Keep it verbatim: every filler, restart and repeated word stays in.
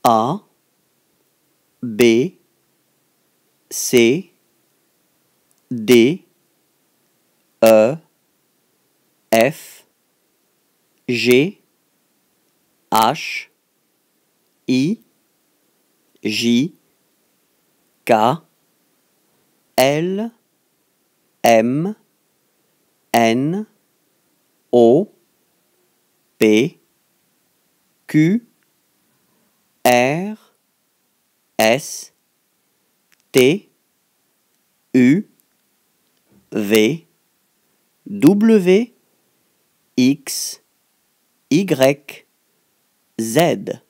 A, B, C, D, E, F, G, H, I, J, K, L, M, N, O, P, Q, R, S, T, U, V, W, X, Y, Z.